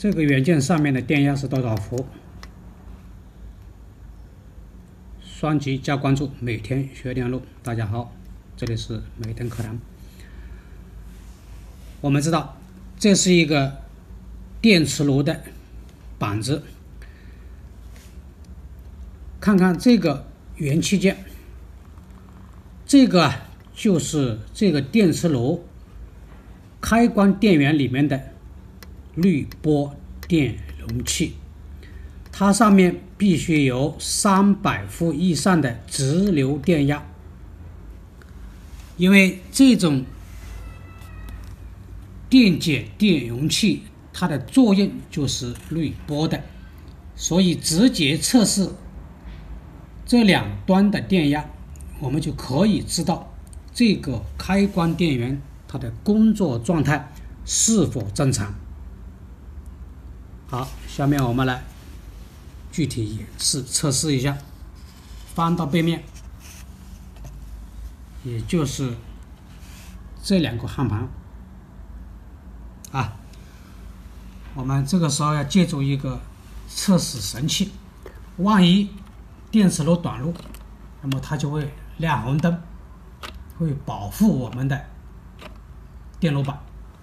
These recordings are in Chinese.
这个元件上面的电压是多少伏？双击加关注，每天学电路。大家好，这里是每天课堂。我们知道，这是一个电磁炉的板子，看看这个元器件，这个就是这个电磁炉开关电源里面的滤波电容器，它上面必须有300伏以上的直流电压，因为这种电解电容器它的作用就是滤波的，所以直接测试这两端的电压，我们就可以知道这个开关电源它的工作状态是否正常。好，下面我们来具体演示测试一下。翻到背面，也就是这两个焊盘啊，我们这个时候要借助一个测试神器，万一电磁炉短路，那么它就会亮红灯，会保护我们的电路板。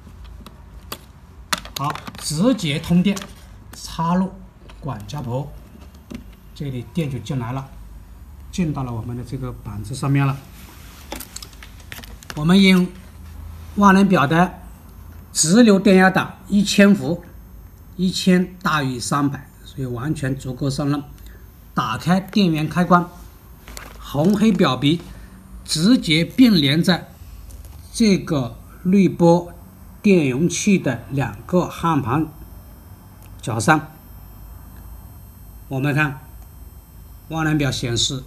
好，直接通电，插入管家婆，这里电就进来了，进到了我们的这个板子上面了。我们用万能表的直流电压档1000伏，1000大于300，所以完全足够胜任。打开电源开关，红黑表皮直接并联在这个滤波电容器的2个焊盘角上。我们看万能表显示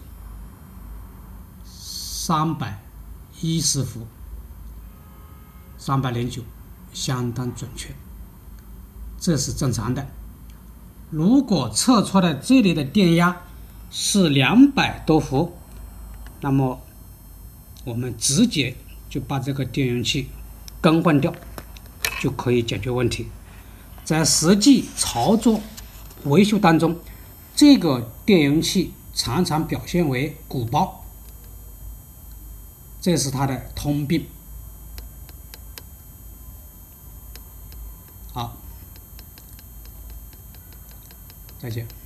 310伏，309，相当准确，这是正常的。如果测出的这里的电压是200多伏，那么我们直接就把这个电容器更换掉，就可以解决问题。在实际操作维修当中，这个电容器常常表现为鼓包，这是它的通病。好，再见。